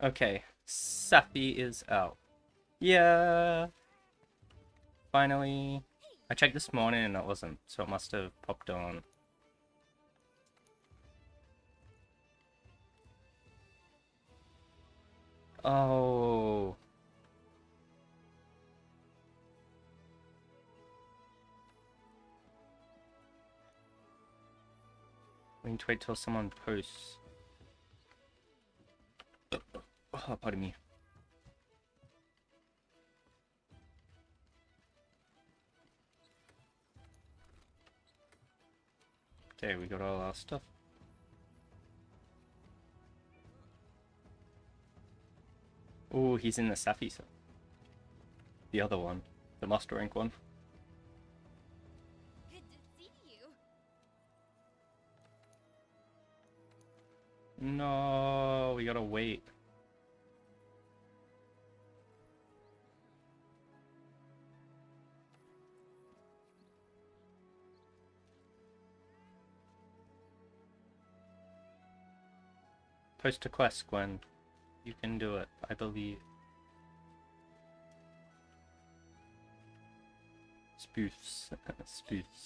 Okay, Safi is out. Yeah, finally. I checked this morning and it wasn't, so it must have popped on. Oh. We need to wait till someone posts. Oh, pardon me. Okay, we got all our stuff. Oh, he's in the Safi set. The other one. The Master Rank one. Good to see you. No, we gotta wait. Post a quest, Gwen. You can do it, I believe. Spoofs. Spoofs.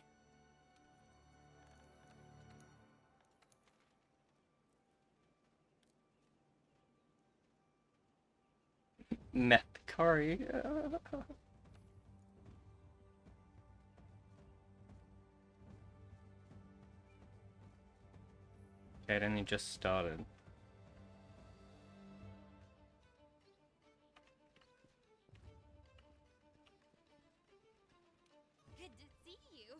Meth curry. Okay, it only just started. Good to see you.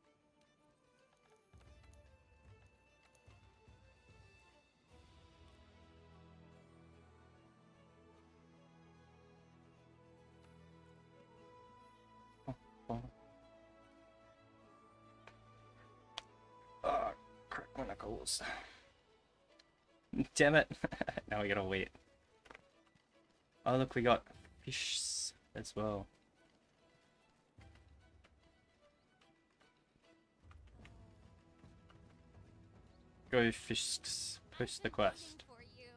Oh, crack my knuckles. Damn it. Now we gotta wait. Oh, look, we got fish as well. Go fish, post the quest. For you.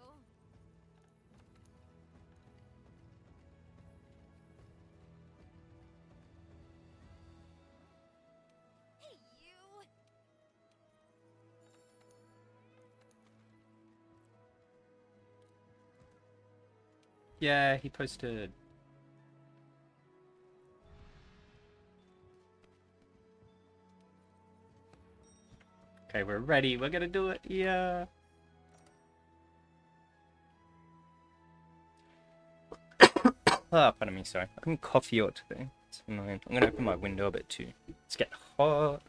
Hey, you. Yeah, he posted. Okay, we're ready. We're gonna do it. Yeah. Ah, pardon me, sorry. I'm coffee out today. It's annoying. I'm gonna open my window a bit too. It's getting hot.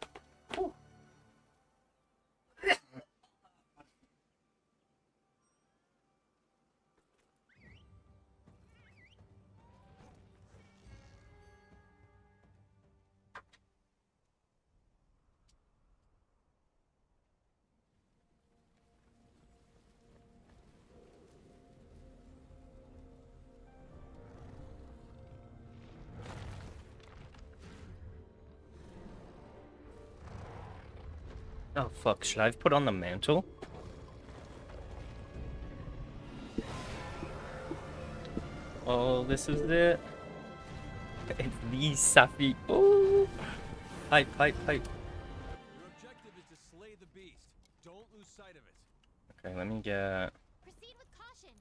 Oh fuck, should I have put on the mantle? Oh, this is it. It's the Safi. Oh! Hype, hype, hype. Your objective is to slay the beast. Don't lose sight of it. Okay, let me get Proceed with caution.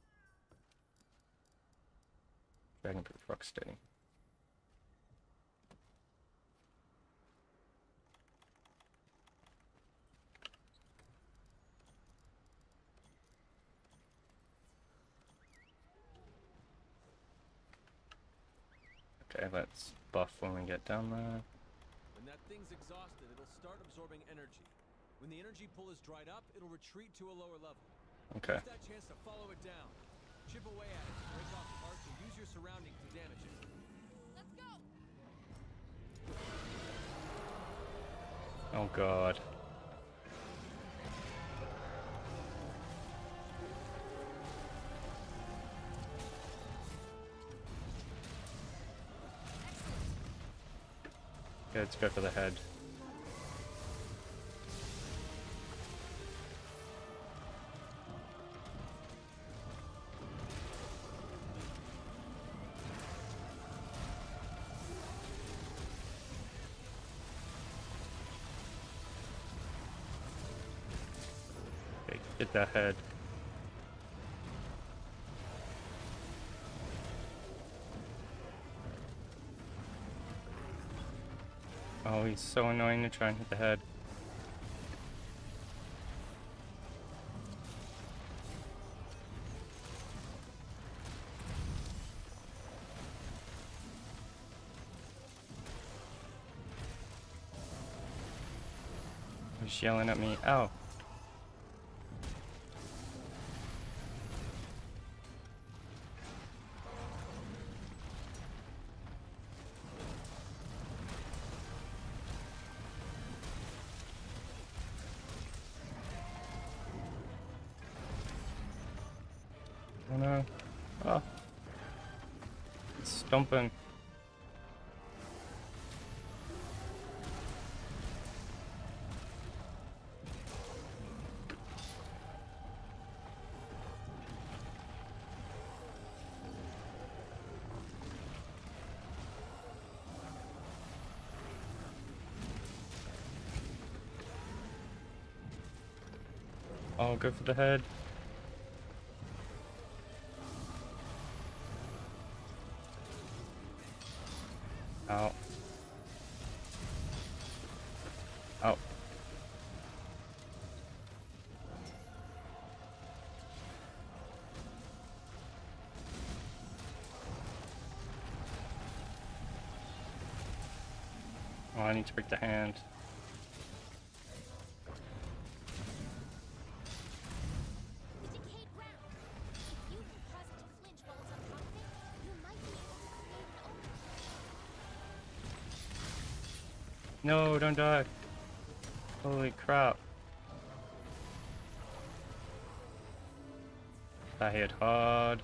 Dragonproof Rocksteady. Okay, let's buff when we get down there. When that thing's exhausted, it'll start absorbing energy. When the energy pool is dried up, it'll retreat to a lower level. Okay. Use that chance to follow it down. Chip away at it, break off parts, or use your surroundings to damage it. Let's go. Oh god. Okay, let's go for the head. Get that head. Oh, he's so annoying to try and hit the head. He's yelling at me. Ow. Oh no. Oh. It's stomping. Oh, go for the head. Ow. Ow. Oh, I need to break the hand. The decayed ground. If you can cause it to flinch while it's on top of it, you might be able to create an opening. No, don't die. Holy crap. That hit hard.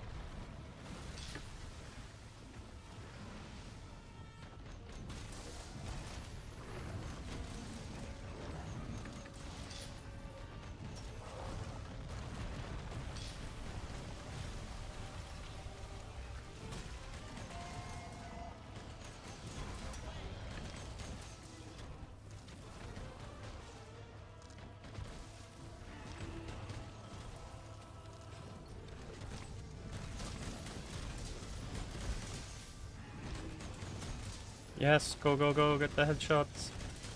Yes, go, go, go, get the headshots.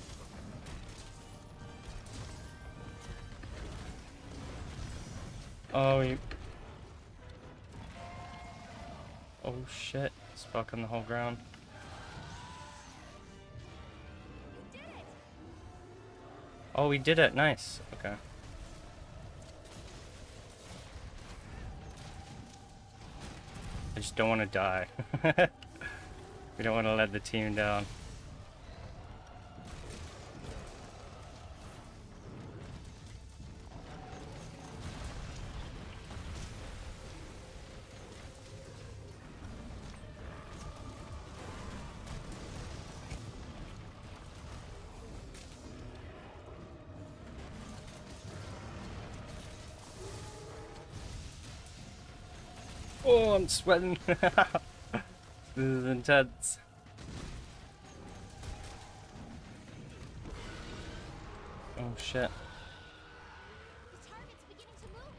Oh, you... Oh shit, stuck on the whole ground. You did it! Oh, we did it, nice. Okay. I just don't want to die. We don't want to let the team down. Oh, I'm sweating. This is intense. Oh shit. The target's beginning to move.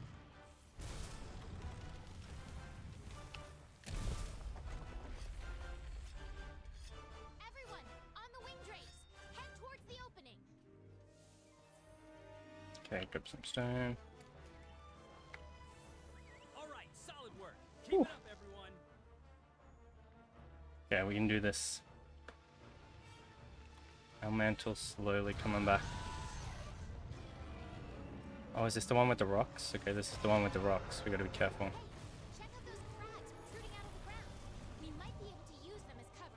Everyone, on the wing drapes, head towards the opening. Okay, grab some stone. All right, solid work. Keep it up, everyone. Okay, we can do this. Our mantle's slowly coming back. Oh, is this the one with the rocks? Okay, this is the one with the rocks. We gotta be careful. Hey, check out those crags protruding out of the ground. We might be able to use them as cover.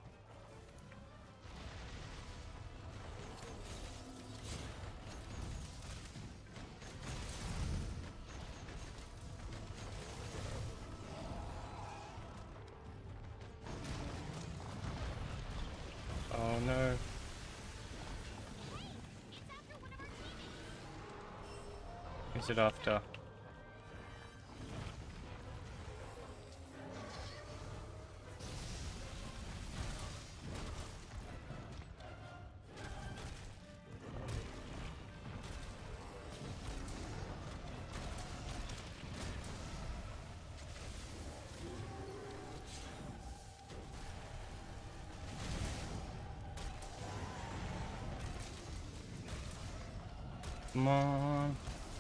Oh no. It's after one of our teammates. Who's it after? Come on.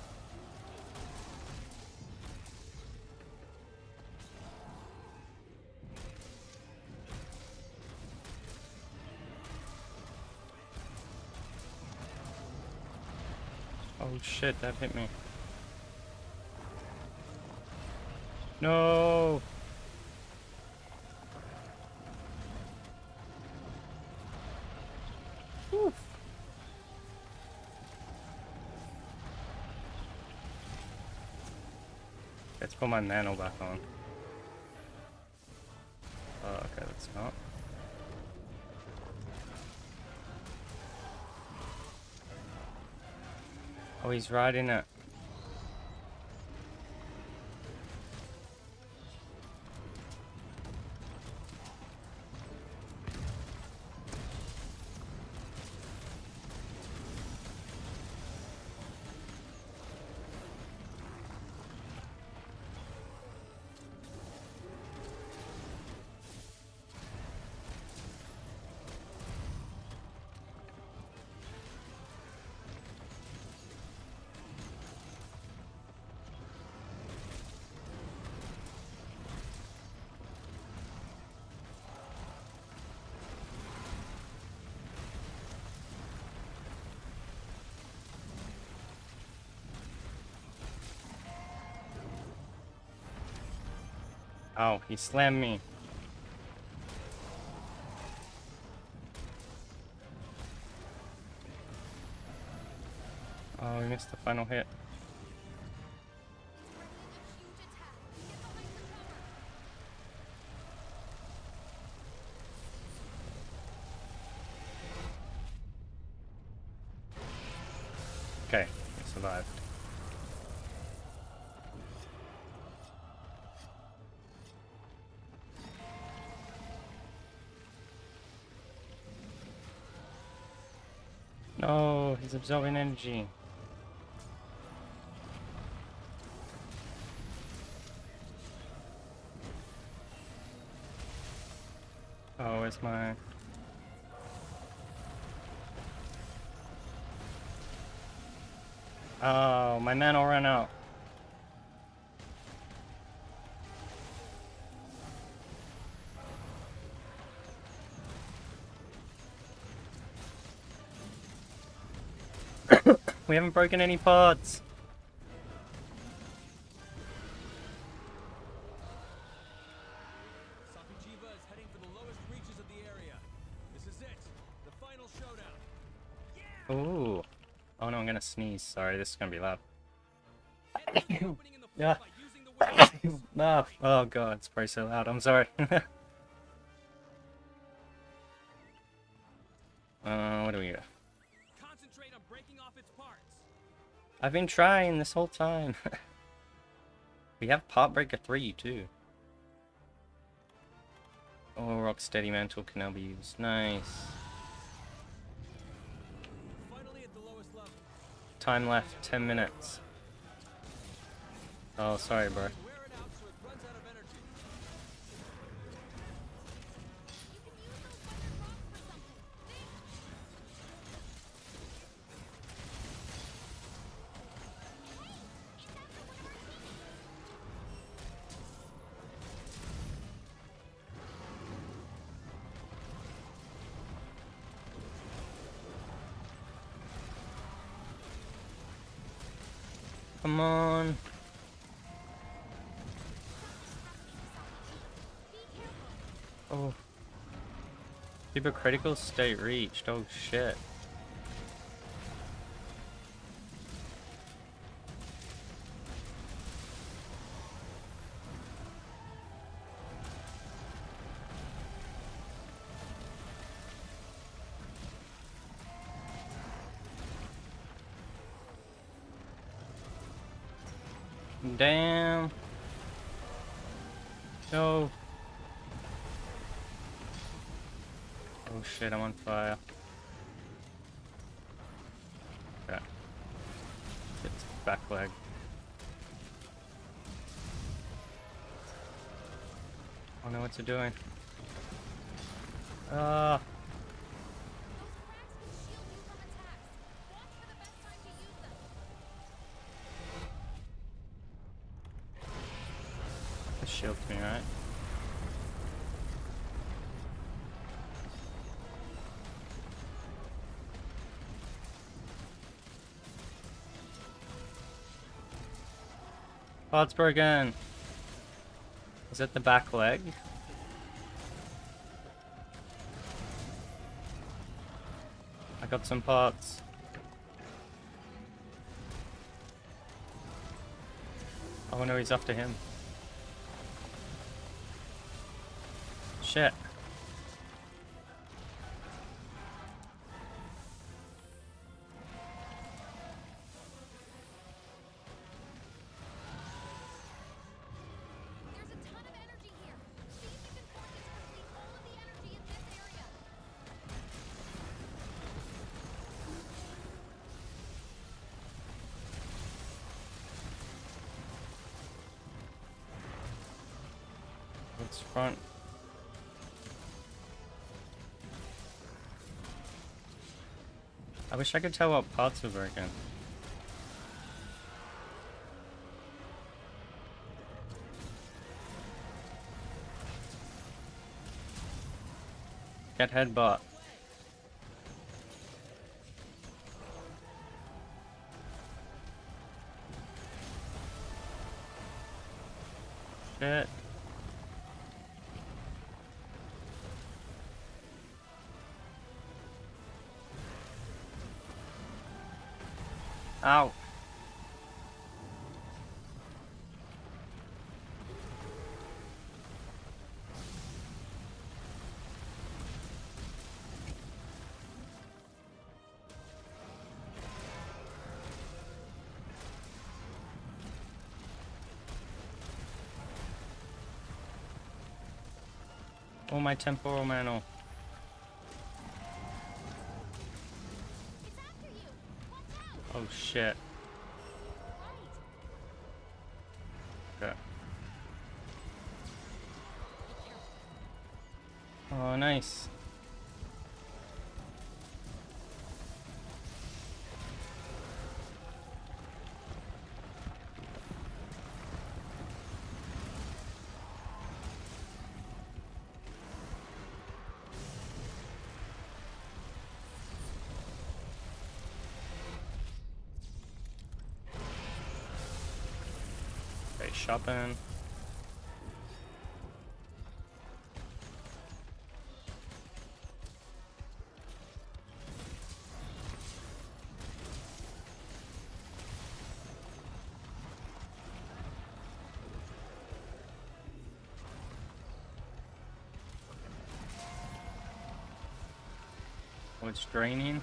Oh shit, that hit me. No! Oof. Let's put my nano back on. Oh, okay, that's not. Oh, he's riding it. Oh, he slammed me. Oh, we missed the final hit. Okay, we survived. No, he's absorbing energy. Oh, where's my... Oh, my mana ran out. We haven't broken any pods. Safi'jiiva is heading for the lowest reaches of the area. This is it. The final showdown. Ooh. Oh no, I'm gonna sneeze. Sorry, this is gonna be loud. Head for the opening in the floor Yeah. by using the windows. Ah, oh god, it's probably so loud. I'm sorry. What do we got? Concentrate on breaking off its parts. I've been trying this whole time. We have Part Breaker 3 too. Oh, Rocksteady Mantle can now be used. Nice. Finally at the lowest level. Time left, 10 minutes. Oh, sorry, bro. Wear it out so it runs out of energy. Come on. Oh. Super critical state reached. Oh shit. Damn. No. Oh shit, I'm on fire. Okay. It's back leg. I don't know what to doing. Ah. shield me, right? Oh, it's broken. Is it the back leg? I got some parts. Oh no, he's after him. Shit. There's a ton of energy here. See if you can force it to release all of the energy in this area. Let's front. I wish I could tell what parts are broken. Get headbutt. Shit. Ow. Oh, my temporal mantle. It's after you. Watch out. Oh shit. Right. Okay. Oh, nice. Okay, shopping. Oh, it's draining.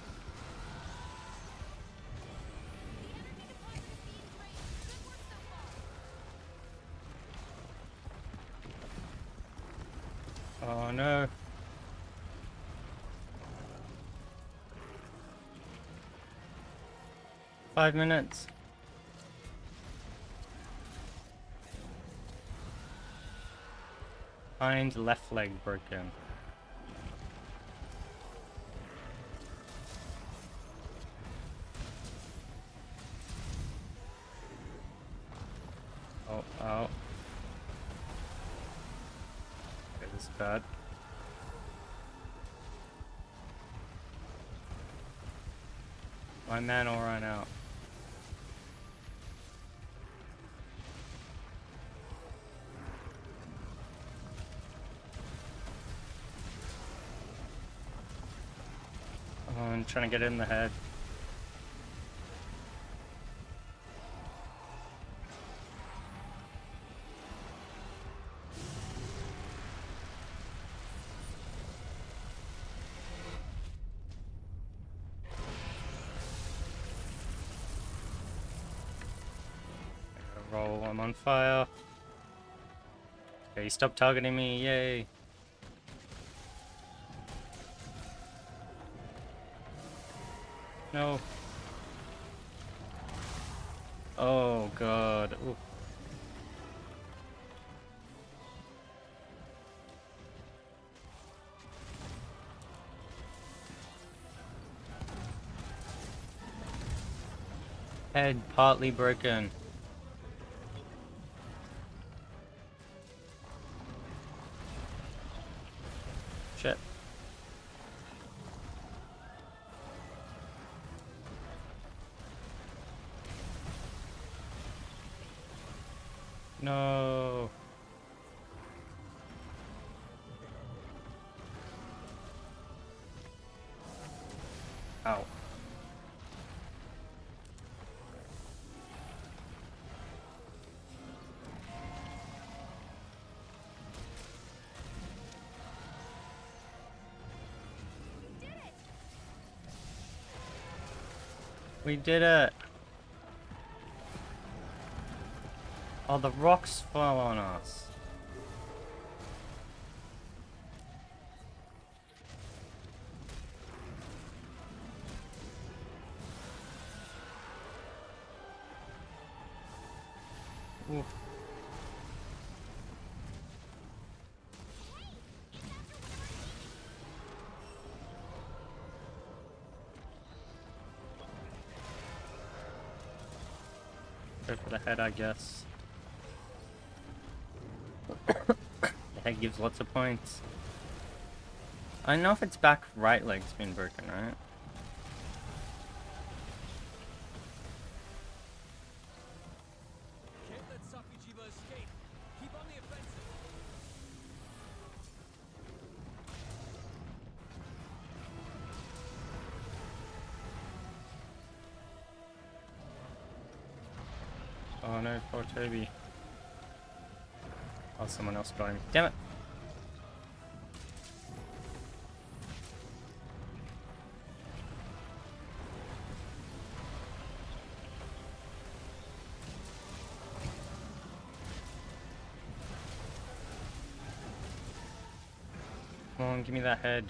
Oh no. Five minutes. Find left leg broken. Oh, oh. Okay, this is bad. My man will run out. Oh, I'm trying to get in the head. I gotta roll, I'm on fire. Okay, stop targeting me, yay. No. Oh god. Ooh. Head partly broken. No. Ow. We did it! Oh, the rocks fell on us. Oof. Go for the head, I guess. The head gives lots of points. I don't know if its back right leg's been broken, right? Can't let Safi'jiiva escape. Keep on the offensive. Oh no, poor Toby. Oh, someone else got him. Damn it! Come on, give me that head.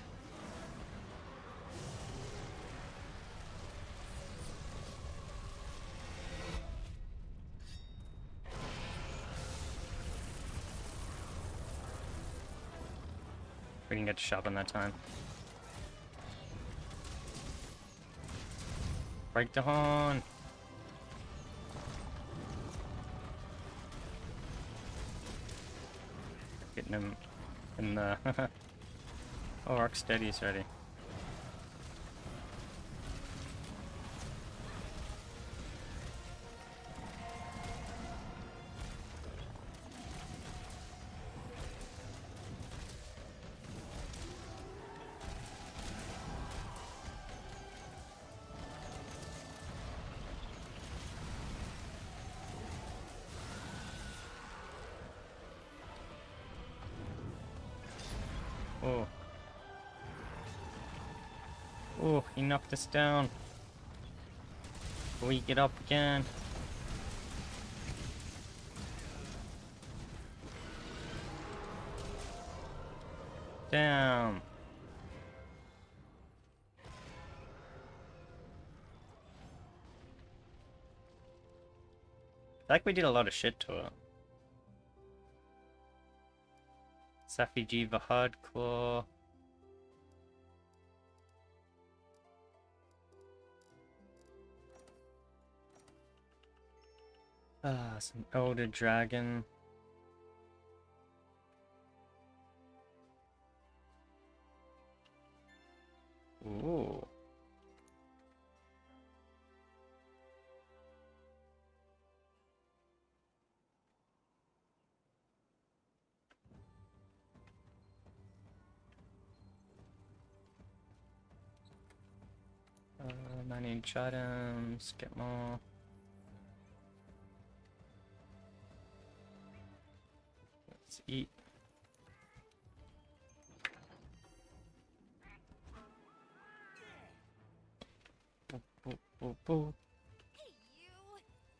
We didn't get to sharpen that time. Break the horn! Getting him in the... Oh, Rocksteady's ready. Oh. Oh, he knocked us down. We get up again. Damn. Like we did a lot of shit to it. Safi'jiiva Hardclaw. Ah, some Elder Dragon. Ooh. Manage items, get more. Let's eat. Boop, boop, boop, boop. Hey, you.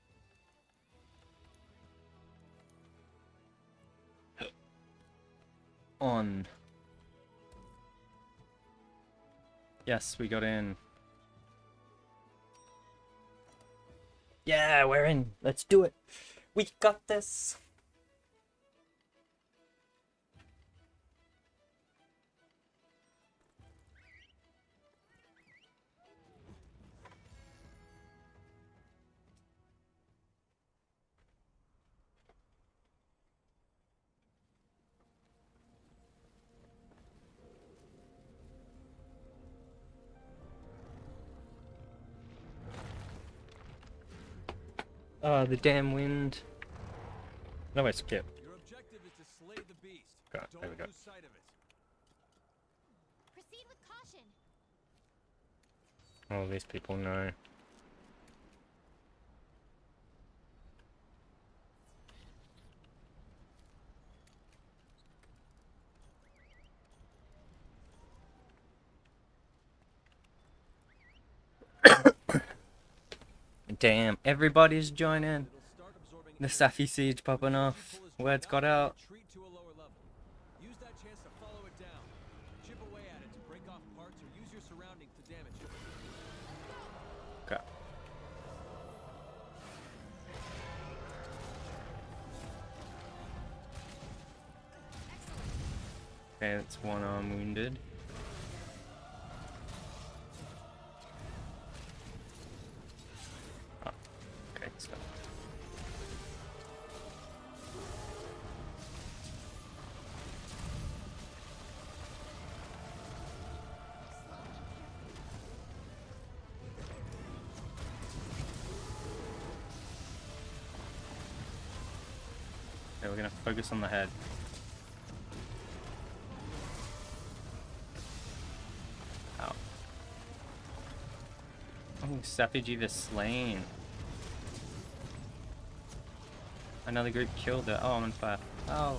On. Yes, we got in. Yeah, we're in. Let's do it. We got this. Oh, the damn wind. No, I skip. Your objective is to slay the beast. Okay, there we Don't go. lose sight of it. Proceed with caution. All these people know. Damn, everybody's joining. It'll start absorbing The energy. Safi siege popping When the off. energy pull is Word's dried got up, out. retreat to a lower level. Use that chance to follow it down. Chip away at it to break off parts or use your surroundings to damage it. Okay. Okay, that's one arm wounded. Oh, okay, stop. Okay, we're gonna focus on the head. Ow. Oh, Safi'jiiva slain. Another group killed it. Oh, I'm on fire. Oh.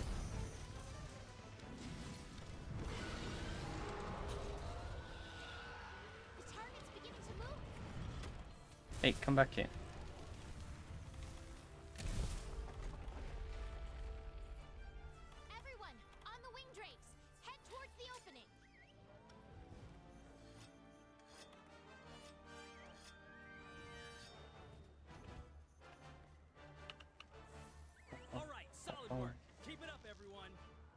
The target's beginning to move. Hey, come back here. Everyone, on the wing drapes. Head towards the opening. All right, solid Oh. work. Keep it up, everyone.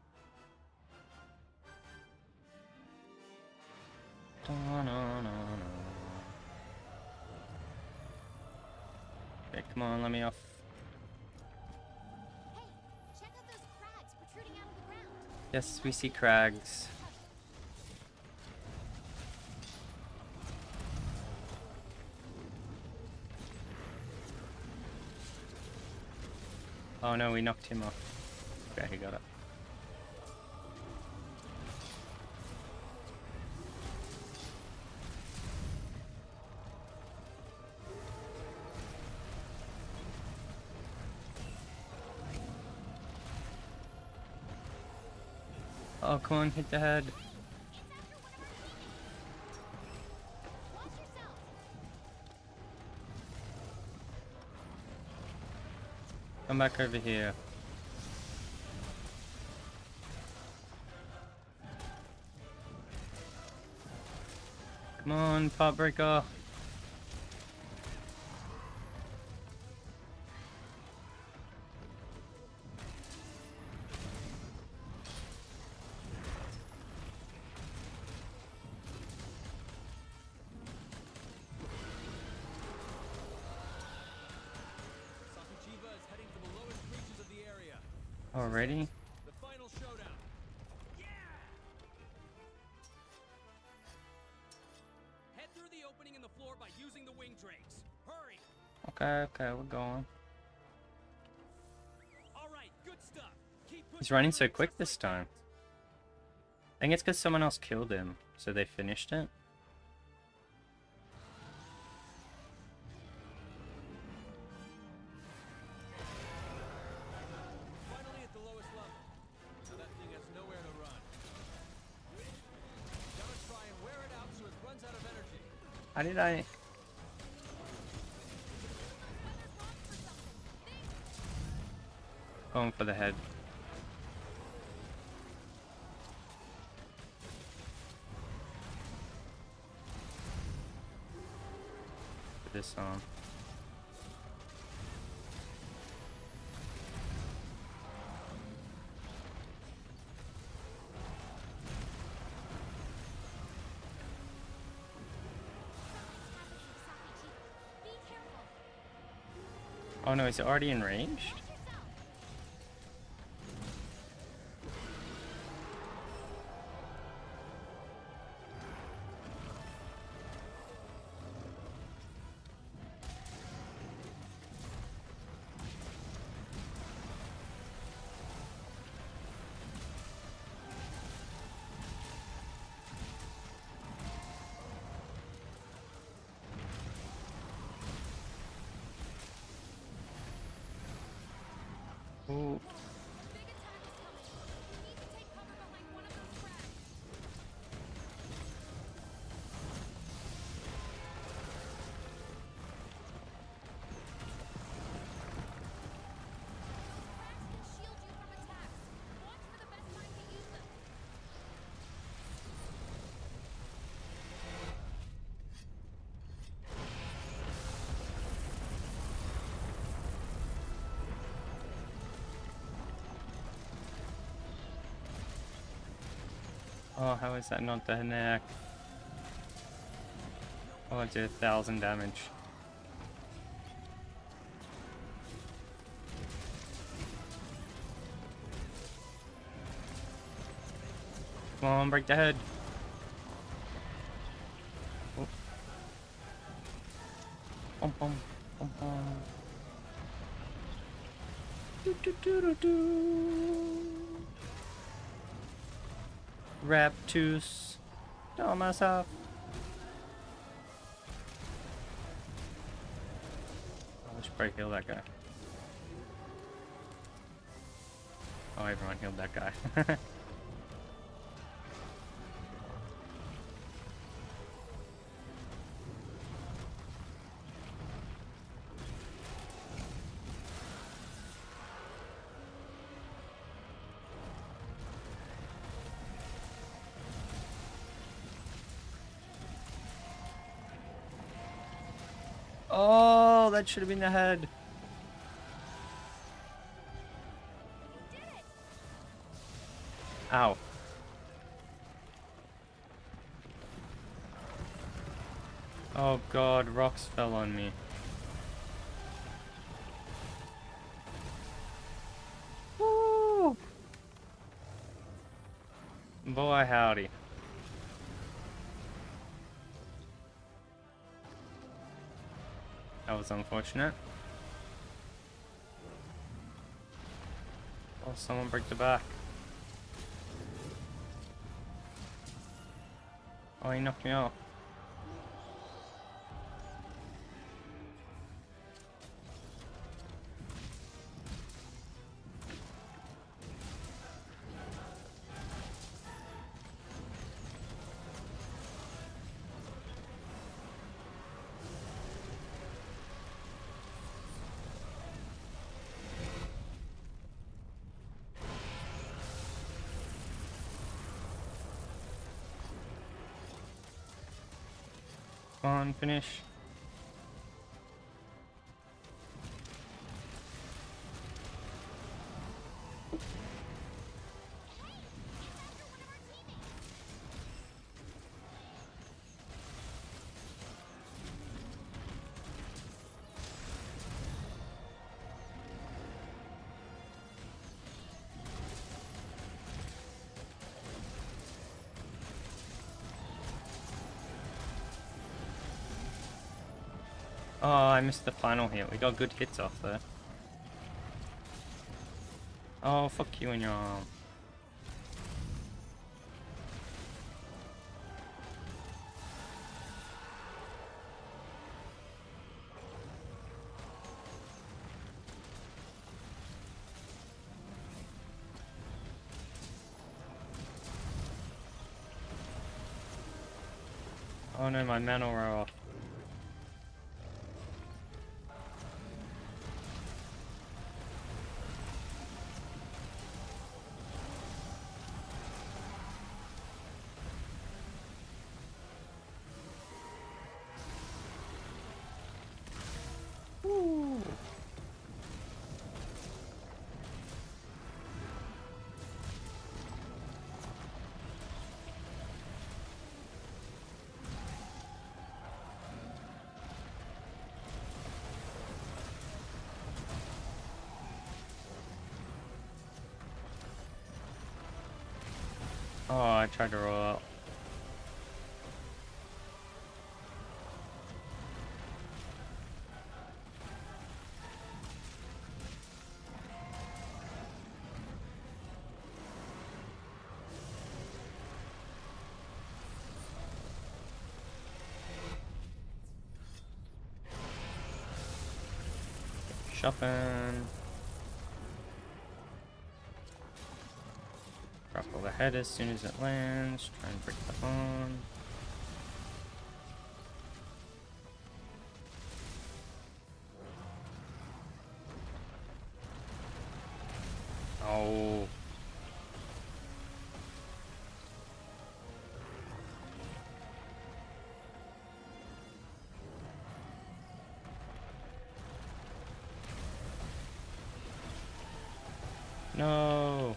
Okay, come on, let me off. Hey, check out those crags protruding out of the ground. Yes, we see crags. Oh no, we knocked him off. Okay, he got it. Oh, come on, hit the head. It's after one of our teammates. Watch yourself. Come back over here. Come on, part breaker. Safi'jiiva is heading for the lowest reaches of the area. Already? The final showdown. Yeah! Head through the opening in the floor by using the wing drakes. Hurry! Okay, we're going. All right, good stuff. Keep He's pushing running through so quick just this like time. that. I think it's because someone else killed him, so they finished it. Finally at the lowest level. Now that thing has nowhere to run. Gotta try and wear it out so it runs out of energy. How did I... Going for the head. Put this on. Be careful. Oh no, is it already enraged? Watch yourself. Ooh. Big attack is coming. We need to take cover behind one of those cracks. Cracks can shield you from attacks. Watch for the best time to use them. Oh, how is that not the neck? Oh, it did 1,000 damage. Come on, break the head. Oh. Bum, bum, bum, bum. Do, do, do, do, do. Raptus. Don't mess up. Oh, I should probably heal that guy. Oh, everyone healed that guy. Oh, that should have been the head. We did it! Ow. Oh god, rocks fell on me. Woo! Boy howdy. That was unfortunate. Oh, someone break the back. Oh, he knocked me out. Come on, finish. Oh, I missed the final hit. We got good hits off there. Oh, fuck you and your arm. Oh no, my mana are off. Woo. Oh, I tried to roll out. Shopping. Ruffle the head as soon as it lands. Try and break the arm. Oh. No.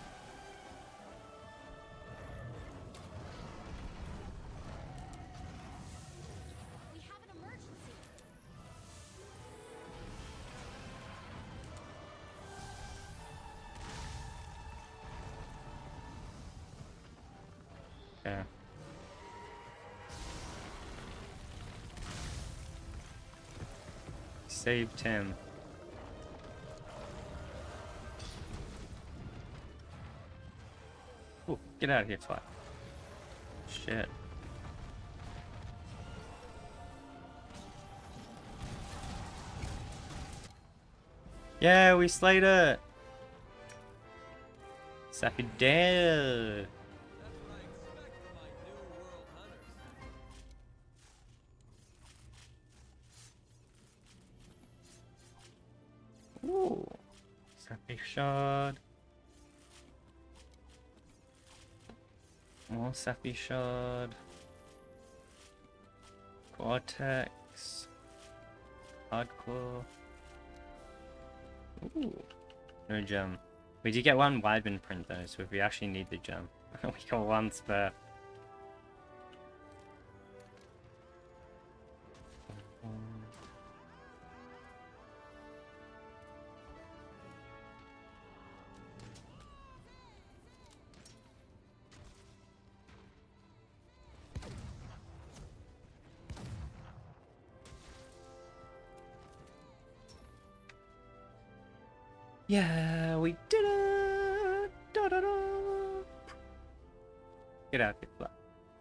We have an emergency. Yeah. Saved him. Ooh, get out of here, fly. Shit. Yeah, we slayed it! Safi'jiiva. That's what I expect from my new world hunters. Ooh. Safi shard. More Safi shard. Cortex. Hardcore. Ooh. No gem. We did get one Weidman print though, so if we actually need the gem, we got one spare. Yeah, we did it! Da, da, da. Get out of here, fly.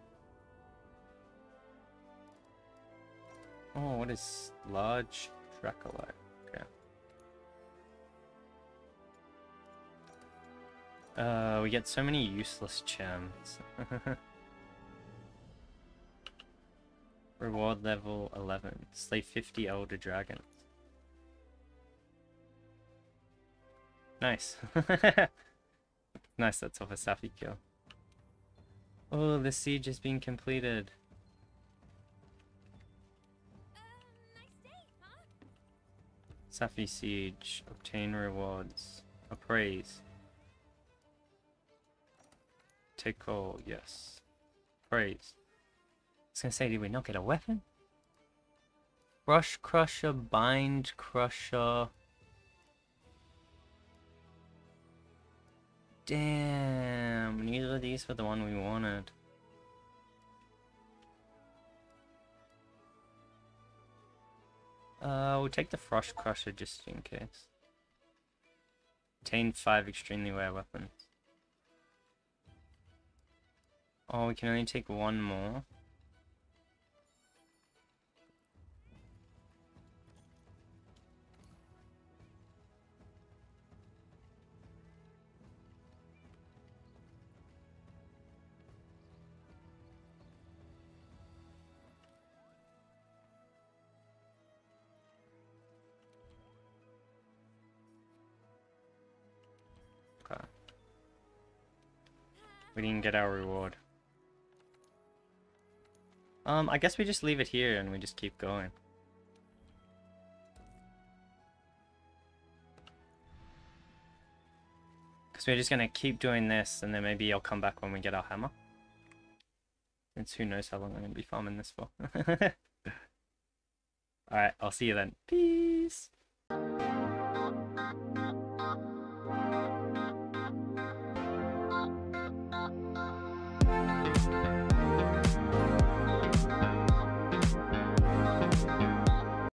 Oh, what is large Dracolite? Okay. We get so many useless gems. Reward level 11. Slay 50 Elder Dragons. Nice. Nice, that's off a Safi kill. Oh, the siege has been completed. Nice day, huh? Safi siege. Obtain rewards. Appraise. Take call, yes. Praise. I was gonna say, did we not get a weapon? Rush Crusher, Bind Crusher. Damn, neither of these were the one we wanted. We'll take the Frost Crusher just in case. Obtain 5 extremely rare weapons. Oh, we can only take one more. Okay. We didn't get our reward. I guess we just leave it here and we just keep going. Because we're just gonna keep doing this and then maybe I'll come back when we get our hammer. Since who knows how long I'm gonna be farming this for. Alright, I'll see you then. Peace!